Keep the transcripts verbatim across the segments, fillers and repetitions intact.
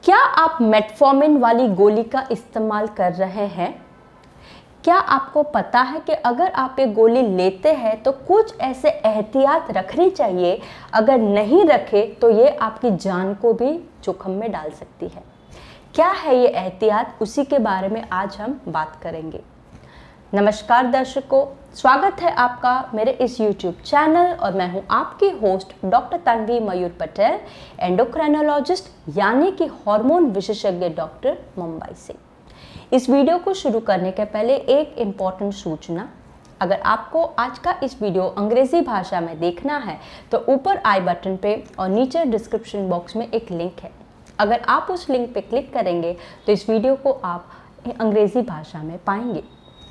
क्या आप मेटफॉर्मिन वाली गोली का इस्तेमाल कर रहे हैं? क्या आपको पता है कि अगर आप ये गोली लेते हैं तो कुछ ऐसे एहतियात रखनी चाहिए, अगर नहीं रखे तो ये आपकी जान को भी जोखिम में डाल सकती है। क्या है ये एहतियात, उसी के बारे में आज हम बात करेंगे। नमस्कार दर्शकों, स्वागत है आपका मेरे इस यूट्यूब चैनल और मैं हूं आपकी host doctor Tanvi Mayur Patel, endocrinologist यानी कि हार्मोन विशेषज्ञ डॉक्टर, मुंबई से। इस वीडियो को शुरू करने के पहले एक इम्पॉर्टेंट सूचना। अगर आपको आज का इस वीडियो अंग्रेजी भाषा में देखना है तो ऊपर आई बटन पे और नीचे डिस्क्रिप्शन बॉक्स में एक लिंक है। अगर आप उस लिंक पे क्लिक करेंगे तो इस वीडियो को आप अंग्रेजी भाषा में पाएंगे।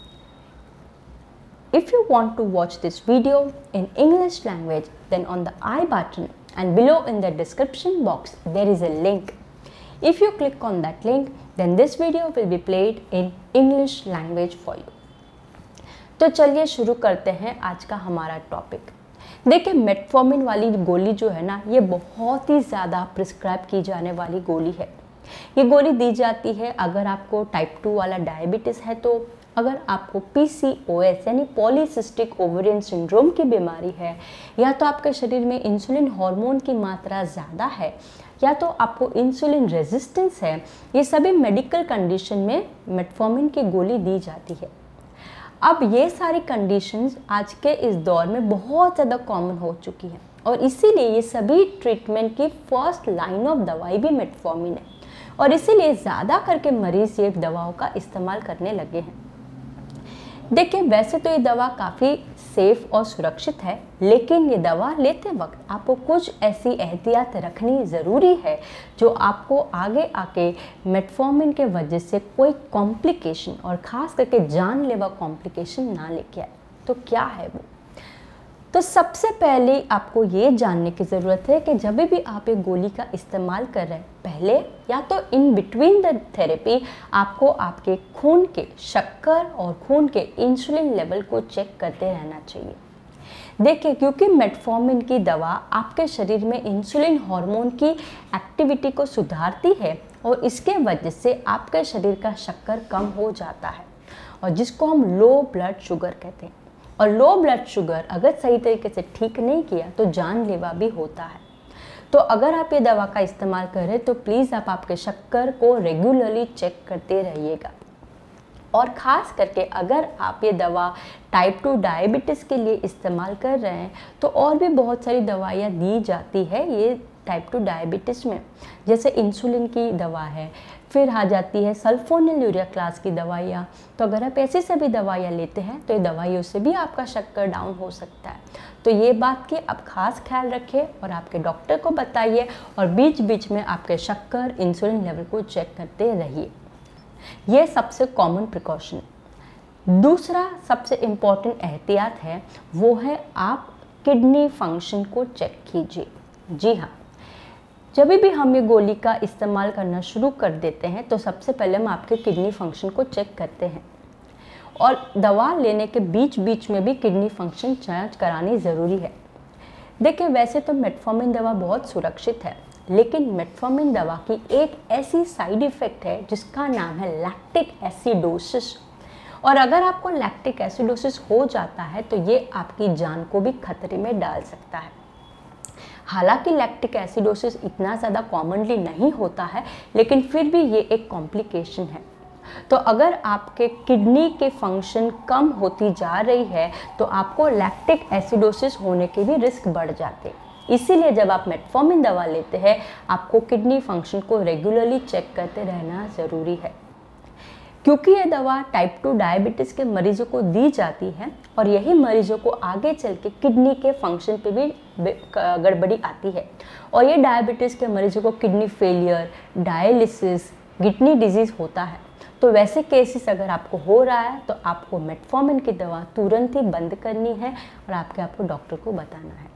If you want to watch this video in English language, then on the I button and below in the description box there is a link. If you click on that link, then this video will be played in English language for you. तो चलिए शुरू करते हैं आज का हमारा topic. देखिए, metformin वाली गोली जो है ना, ये बहुत ही ज़्यादा प्रिस्क्राइब की जाने वाली गोली है। ये गोली दी जाती है अगर आपको टाइप टू वाला डायबिटीज़ है, तो अगर आपको पी सी ओ एस यानी पॉलीसिस्टिक ओवेरियन सिंड्रोम की बीमारी है, या तो आपके शरीर में इंसुलिन हार्मोन की मात्रा ज़्यादा है, या तो आपको इंसुलिन रेजिस्टेंस है, ये सभी मेडिकल कंडीशन में मेटफॉर्मिन की गोली दी जाती है। अब ये सारी कंडीशंस आज के इस दौर में बहुत ज़्यादा कॉमन हो चुकी है और इसीलिए ये सभी ट्रीटमेंट की फर्स्ट लाइन ऑफ दवाई भी मेटफॉर्मिन है और इसीलिए ज़्यादा करके मरीज़ ये दवाओं का इस्तेमाल करने लगे हैं। देखिए, वैसे तो ये दवा काफ़ी सेफ और सुरक्षित है, लेकिन ये दवा लेते वक्त आपको कुछ ऐसी एहतियात रखनी ज़रूरी है जो आपको आगे आके मेटफॉर्मिन के वजह से कोई कॉम्प्लिकेशन और ख़ास करके जानलेवा कॉम्प्लिकेशन ना लेके आए। तो क्या है वो? तो सबसे पहले आपको ये जानने की ज़रूरत है कि जब भी आप एक गोली का इस्तेमाल कर रहे हैं, पहले या तो इन बिटवीन द थेरेपी आपको आपके खून के शक्कर और खून के इंसुलिन लेवल को चेक करते रहना चाहिए। देखिए, क्योंकि मेटफॉर्मिन की दवा आपके शरीर में इंसुलिन हार्मोन की एक्टिविटी को सुधारती है और इसके वजह से आपके शरीर का शक्कर कम हो जाता है और जिसको हम लो ब्लड शुगर कहते हैं। और लो ब्लड शुगर अगर सही तरीके से ठीक नहीं किया तो जानलेवा भी होता है। तो अगर आप ये दवा का इस्तेमाल करें तो प्लीज़ आप आपके शक्कर को रेगुलरली चेक करते रहिएगा। और ख़ास करके अगर आप ये दवा टाइप टू डायबिटीज़ के लिए इस्तेमाल कर रहे हैं तो और भी बहुत सारी दवाइयाँ दी जाती है ये टाइप टू डायबिटीज़ में, जैसे इंसुलिन की दवा है, फिर आ जाती है सल्फोनिल यूरिया क्लास की दवाइयाँ। तो अगर आप ऐसी सभी दवाइयाँ लेते हैं तो ये दवाइयों से भी आपका शक्कर डाउन हो सकता है। तो ये बात की आप खास ख्याल रखें और आपके डॉक्टर को बताइए और बीच बीच में आपके शक्कर इंसुलिन लेवल को चेक करते रहिए। ये सबसे कॉमन प्रिकॉशन। दूसरा सबसे इम्पॉर्टेंट एहतियात है वो है आप किडनी फंक्शन को चेक कीजिए। जी हाँ, जब भी हम ये गोली का इस्तेमाल करना शुरू कर देते हैं तो सबसे पहले हम आपके किडनी फंक्शन को चेक करते हैं और दवा लेने के बीच बीच में भी किडनी फंक्शन जांच करानी ज़रूरी है। देखिए, वैसे तो मेटफॉर्मिन दवा बहुत सुरक्षित है, लेकिन मेटफॉर्मिन दवा की एक ऐसी साइड इफ़ेक्ट है जिसका नाम है लैक्टिक एसिडोसिस। और अगर आपको लैक्टिक एसिडोसिस हो जाता है तो ये आपकी जान को भी खतरे में डाल सकता है। हालांकि लैक्टिक एसिडोसिस इतना ज़्यादा कॉमनली नहीं होता है, लेकिन फिर भी ये एक कॉम्प्लिकेशन है। तो अगर आपके किडनी के फंक्शन कम होती जा रही है तो आपको लैक्टिक एसिडोसिस होने के भी रिस्क बढ़ जाते। इसीलिए जब आप मेटफॉर्मिन दवा लेते हैं आपको किडनी फंक्शन को रेगुलरली चेक करते रहना ज़रूरी है, क्योंकि ये दवा टाइप टू डायबिटीज़ के मरीजों को दी जाती है और यही मरीजों को आगे चल के किडनी के फंक्शन पे भी गड़बड़ी आती है और ये डायबिटीज़ के मरीजों को kidney failure, dialysis, kidney disease होता है। तो वैसे केसेस अगर आपको हो रहा है तो आपको मेटफॉर्मिन की दवा तुरंत ही बंद करनी है और आपके आपको डॉक्टर को बताना है।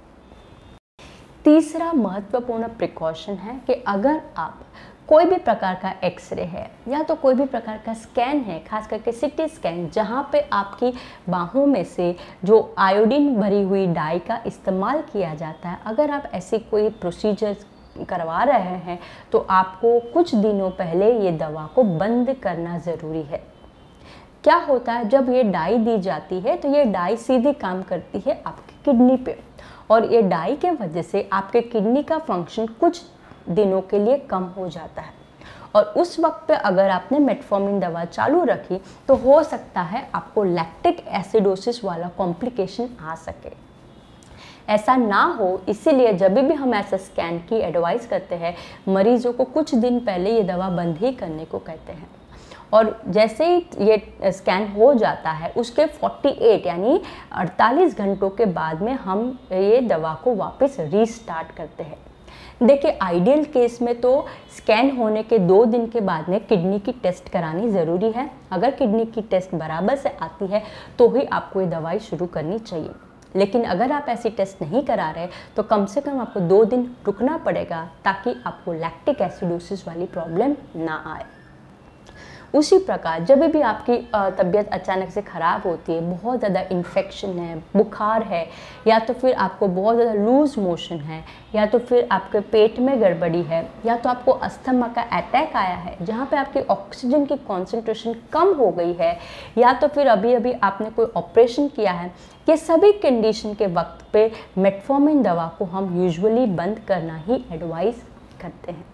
तीसरा महत्वपूर्ण प्रिकॉशन है कि अगर आप कोई भी प्रकार का एक्सरे है या तो कोई भी प्रकार का स्कैन है, खास करके सिटी स्कैन, जहाँ पे आपकी बाहों में से जो आयोडीन भरी हुई डाई का इस्तेमाल किया जाता है, अगर आप ऐसी कोई प्रोसीजर करवा रहे हैं तो आपको कुछ दिनों पहले ये दवा को बंद करना ज़रूरी है। क्या होता है, जब ये डाई दी जाती है तो ये डाई सीधी काम करती है आपकी किडनी पे, और ये डाई के वजह से आपके किडनी का फंक्शन कुछ दिनों के लिए कम हो जाता है, और उस वक्त पे अगर आपने मेटफॉर्मिन दवा चालू रखी तो हो सकता है आपको लैक्टिक एसिडोसिस वाला कॉम्प्लिकेशन आ सके। ऐसा ना हो, इसीलिए जब भी हम ऐसा स्कैन की एडवाइस करते हैं, मरीजों को कुछ दिन पहले ये दवा बंद ही करने को कहते हैं, और जैसे ही ये स्कैन हो जाता है उसके अड़तालीस यानी अड़तालीस घंटों के बाद में हम ये दवा को वापस रीस्टार्ट करते हैं। देखिए, आइडियल केस में तो स्कैन होने के दो दिन के बाद में किडनी की टेस्ट करानी ज़रूरी है। अगर किडनी की टेस्ट बराबर से आती है तो ही आपको ये दवाई शुरू करनी चाहिए, लेकिन अगर आप ऐसी टेस्ट नहीं करा रहे तो कम से कम आपको दो दिन रुकना पड़ेगा ताकि आपको लैक्टिक एसिडोसिस वाली प्रॉब्लम ना आए। उसी प्रकार जब भी आपकी तबीयत अचानक से ख़राब होती है, बहुत ज़्यादा इन्फेक्शन है, बुखार है, या तो फिर आपको बहुत ज़्यादा लूज़ मोशन है, या तो फिर आपके पेट में गड़बड़ी है, या तो आपको अस्थमा का अटैक आया है जहाँ पे आपकी ऑक्सीजन की कॉन्सेंट्रेशन कम हो गई है, या तो फिर अभी अभी आपने कोई ऑपरेशन किया है, ये सभी कंडीशन के वक्त पे मेटफॉर्मिन दवा को हम यूजुअली बंद करना ही एडवाइस करते हैं।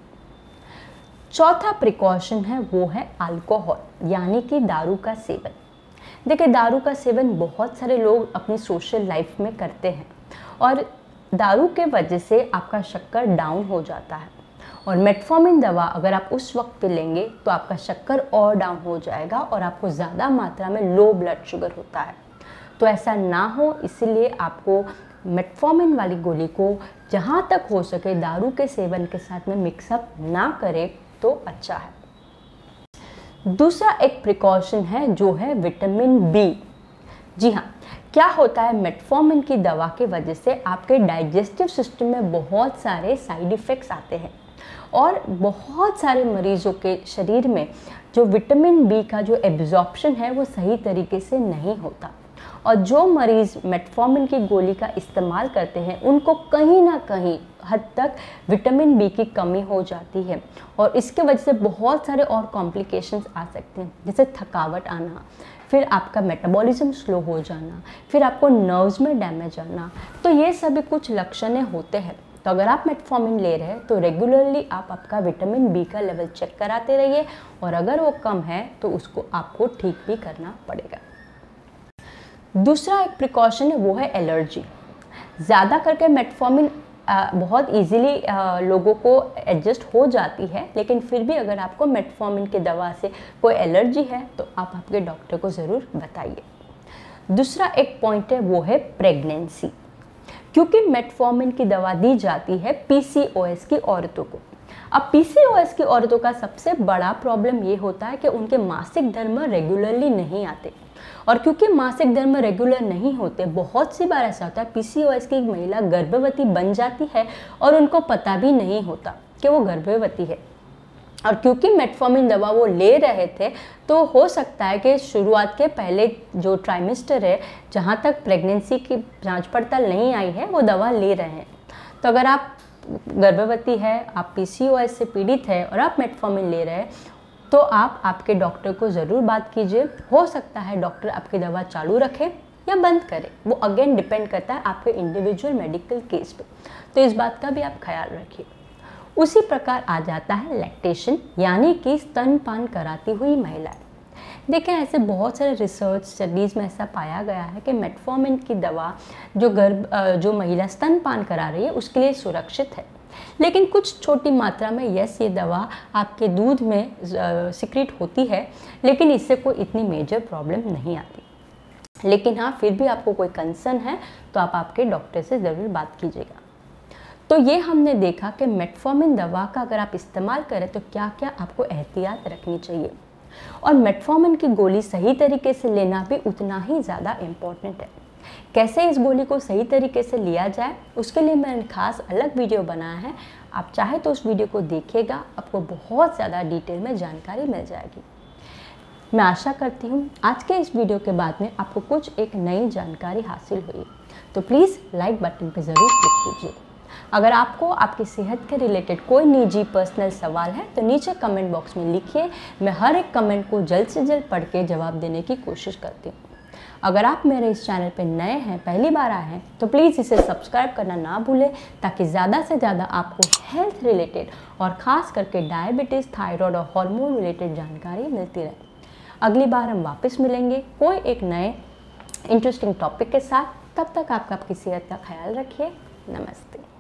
चौथा प्रिकॉशन है वो है अल्कोहल यानी कि दारू का सेवन। देखिए, दारू का सेवन बहुत सारे लोग अपनी सोशल लाइफ में करते हैं, और दारू के वजह से आपका शक्कर डाउन हो जाता है, और मेटफॉर्मिन दवा अगर आप उस वक्त पे लेंगे तो आपका शक्कर और डाउन हो जाएगा और आपको ज़्यादा मात्रा में लो ब्लड शुगर होता है। तो ऐसा ना हो, इसलिए आपको मेटफॉर्मिन वाली गोली को जहाँ तक हो सके दारू के सेवन के साथ में मिक्सअप ना करें तो अच्छा है। दूसरा एक प्रिकॉशन है जो है विटामिन बी। जी हाँ, क्या होता है, मेटफॉर्मिन की दवा के वजह से आपके डाइजेस्टिव सिस्टम में बहुत सारे साइड इफ़ेक्ट्स आते हैं, और बहुत सारे मरीजों के शरीर में जो विटामिन बी का जो एब्जॉर्प्शन है वो सही तरीके से नहीं होता, और जो मरीज़ मेटफॉर्मिन की गोली का इस्तेमाल करते हैं उनको कहीं ना कहीं हद तक विटामिन बी की कमी हो जाती है, और इसके वजह से बहुत सारे और कॉम्प्लिकेशंस आ सकते हैं, जैसे थकावट आना, फिर आपका मेटाबॉलिज्म स्लो हो जाना, फिर आपको नर्व्स में डैमेज आना। तो ये सभी कुछ लक्षण होते हैं। तो अगर आप मेटफॉर्मिन ले रहे हैं तो रेगुलरली आप आपका विटामिन बी का लेवल चेक कराते रहिए, और अगर वो कम है तो उसको आपको ठीक भी करना पड़ेगा। दूसरा एक प्रिकॉशन है वो है एलर्जी। ज़्यादा करके मेटफॉर्मिन बहुत इजीली लोगों को एडजस्ट हो जाती है, लेकिन फिर भी अगर आपको मेटफॉर्मिन की दवा से कोई एलर्जी है तो आप आपके डॉक्टर को ज़रूर बताइए। दूसरा एक पॉइंट है वो है प्रेगनेंसी, क्योंकि मेटफॉर्मिन की दवा दी जाती है पीसीओएस की औरतों को। अब पीसीओएस की औरतों का सबसे बड़ा प्रॉब्लम ये होता है कि उनके मासिक धर्म रेगुलरली नहीं आते, और क्योंकि मासिक धर्म रेगुलर नहीं होते, बहुत सी बार ऐसा होता है पीसीओएस की महिला गर्भवती बन जाती है और उनको पता भी नहीं होता कि वो गर्भवती है। और क्योंकि मेटफॉर्मिन दवा वो ले रहे थे तो हो सकता है कि शुरुआत के पहले जो ट्राइमेस्टर है, जहाँ तक प्रेगनेंसी की जांच पड़ताल नहीं आई है, वो दवा ले रहे हैं। तो अगर आप गर्भवती है, आप पीसीओएस से पीड़ित है और आप मेटफॉर्मिन ले रहे हैं, तो आप आपके डॉक्टर को ज़रूर बात कीजिए। हो सकता है डॉक्टर आपकी दवा चालू रखे या बंद करे, वो अगेन डिपेंड करता है आपके इंडिविजुअल मेडिकल केस पे, तो इस बात का भी आप ख्याल रखिए। उसी प्रकार आ जाता है लैक्टेशन यानी कि स्तनपान कराती हुई महिलाएं। देखें, ऐसे बहुत सारे रिसर्च स्टडीज़ में ऐसा पाया गया है कि मेटफॉर्मिन की दवा जो गर्भ जो महिला स्तनपान करा रही है उसके लिए सुरक्षित है, लेकिन कुछ छोटी मात्रा में यस ये दवा आपके दूध में सिक्रीट होती है, लेकिन इससे कोई इतनी मेजर प्रॉब्लम नहीं आती। लेकिन हाँ, फिर भी आपको कोई कंसर्न है तो आप आपके डॉक्टर से ज़रूर बात कीजिएगा। तो ये हमने देखा कि मेटफॉर्मिन दवा का अगर आप इस्तेमाल करें तो क्या क्या आपको एहतियात रखनी चाहिए, और मेटफॉर्मिन की गोली सही तरीके से लेना भी उतना ही ज़्यादा इम्पॉर्टेंट है। कैसे इस गोली को सही तरीके से लिया जाए उसके लिए मैंने खास अलग वीडियो बनाया है, आप चाहे तो उस वीडियो को देखिएगा, आपको बहुत ज़्यादा डिटेल में जानकारी मिल जाएगी। मैं आशा करती हूँ आज के इस वीडियो के बाद में आपको कुछ एक नई जानकारी हासिल हुई, तो प्लीज़ लाइक बटन पर ज़रूर क्लिक कीजिए। अगर आपको आपकी सेहत के रिलेटेड कोई निजी पर्सनल सवाल है तो नीचे कमेंट बॉक्स में लिखिए। मैं हर एक कमेंट को जल्द से जल्द पढ़ के जवाब देने की कोशिश करती हूँ। अगर आप मेरे इस चैनल पर नए हैं, पहली बार आए हैं, तो प्लीज़ इसे सब्सक्राइब करना ना भूलें ताकि ज़्यादा से ज़्यादा आपको हेल्थ रिलेटेड और ख़ास करके डायबिटीज़, थायराइड और हार्मोन रिलेटेड जानकारी मिलती रहे। अगली बार हम वापस मिलेंगे कोई एक नए इंटरेस्टिंग टॉपिक के साथ। तब तक आप आपकी सेहत का ख्याल रखिए। नमस्ते।